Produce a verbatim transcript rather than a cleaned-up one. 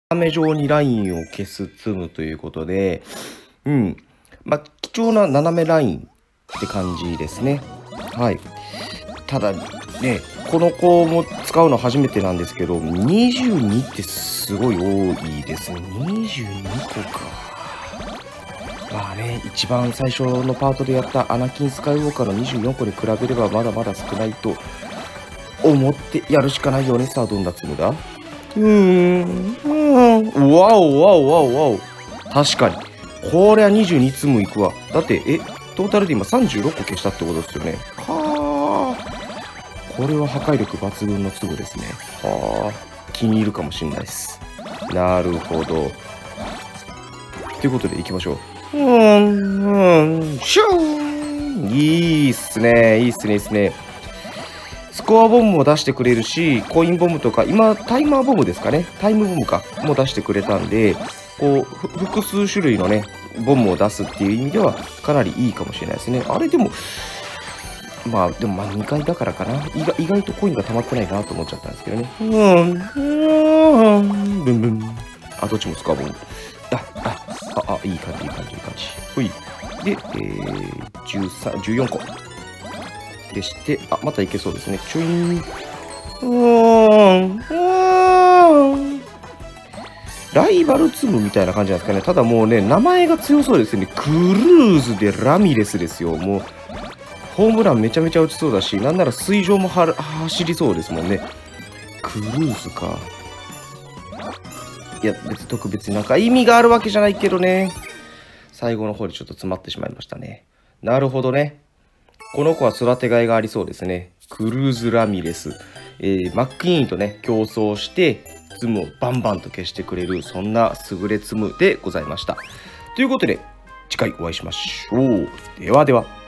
目状にラインを消すツムということで、うん。まあ、貴重な斜めラインって感じですね。はい。ただ、ね、この子も使うの初めてなんですけど、にじゅうにってすごい多いですね。にじゅうにこか。まあね、一番最初のパートでやったアナキン・スカイウォーカーのにじゅうよんこに比べればまだまだ少ないと思ってやるしかないよね。さあ、どんなツムだ？うーん、うん、わおわおわおわお。確かに。こりゃにじゅうにツムいくわ。だって、え、トータルで今さんじゅうろっこ消したってことですよね。はあ。これは破壊力抜群のツムですね。はあ。気に入るかもしれないです。なるほど。ということで、いきましょう。うーん、うん、シューン。いいっすね。いいっすね、いいっすね。スコアボムも出してくれるし、コインボムとか、今、タイマーボムですかね。タイムボムか。も出してくれたんで、こう、複数種類のね、ボムを出すっていう意味では、かなりいいかもしれないですね。あれでも、まあ、でもまあにかいだからかな。意外意外とコインが溜まってないなと思っちゃったんですけどね。うん、うん、ブンブン。あ、どっちもスコアボム。あ、あ、あ、あ、いい感じ、いい感じ、いい感じ。ほい。で、えー、じゅうさん、じゅうよんこ。でして、あ、またいけそうですね。ちょいん。うーん。うーん。ライバルツムみたいな感じなんですかね。ただもうね、名前が強そうですね。クルーズでラミレスですよ。もう、ホームランめちゃめちゃ打ちそうだし、なんなら水上もは走りそうですもんね。クルーズか。いや、別に特別になんか意味があるわけじゃないけどね。最後の方でちょっと詰まってしまいましたね。なるほどね。この子は育てがいがありそうですね。クルーズ・ラミレス。えー、マックイーンとね、競争して、ツムをバンバンと消してくれる、そんな優れツムでございました。ということで、次回お会いしましょう。ではでは。